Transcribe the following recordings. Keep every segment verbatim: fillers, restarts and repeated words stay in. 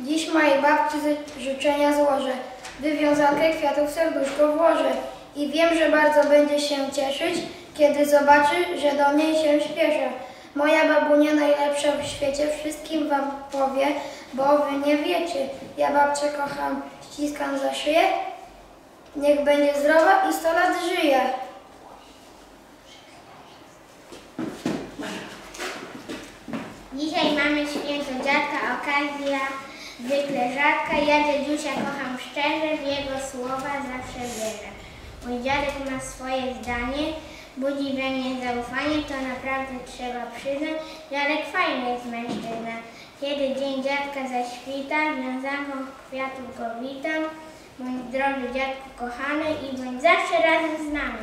Dziś mojej babci życzenia złożę, wywiązankę kwiatów w serduszko włożę i wiem, że bardzo będzie się cieszyć, kiedy zobaczy, że do niej się śpieszę. Moja babunia najlepsza w świecie, wszystkim wam powie, bo wy nie wiecie. Ja babcię kocham, ściskam za szyję, niech będzie zdrowa i sto lat żyje. Dzisiaj mamy święto dziadka, okazja zwykle rzadka. Ja dziadusia kocham szczerze, w jego słowa zawsze wierzę. Mój dziadek ma swoje zdanie, budzi we mnie zaufanie, to naprawdę trzeba przyznać. Dziadek fajny jest mężczyzna. Kiedy dzień dziadka zaświta, wiązanką kwiatów go witam. Bądź drogi dziadku kochany i bądź zawsze razem z nami.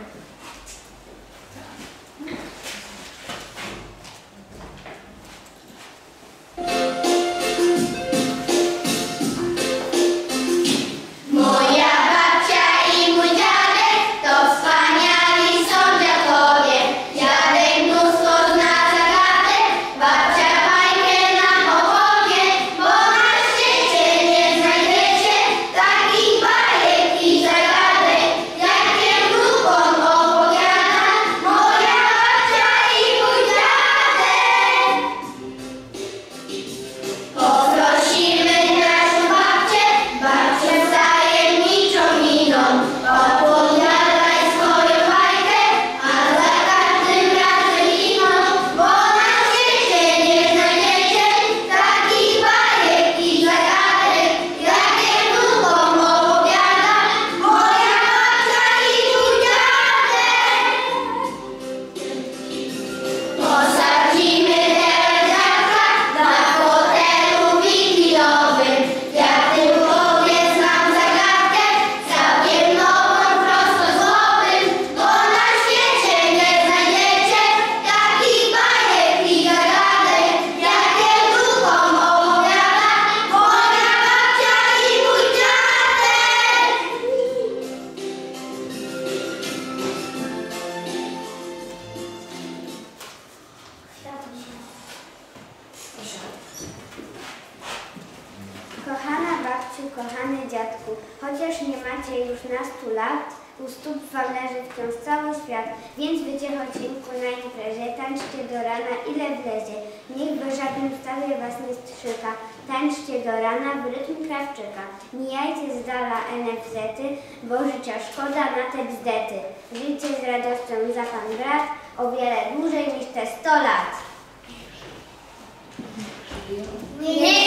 Kochana babciu, kochany dziadku, chociaż nie macie już nastu lat, u stóp wam leży wciąż cały świat, więc wycie chocinku na imprezie, tańczcie do rana, ile wlezie. Niech by żaden wcale was nie strzyka, tańczcie do rana w rytm krawczyka. Mijajcie z dala en ef zety, bo życia szkoda na te bzdety. Żyjcie z radością za pan brat, o wiele dłużej niż te sto lat. Nie.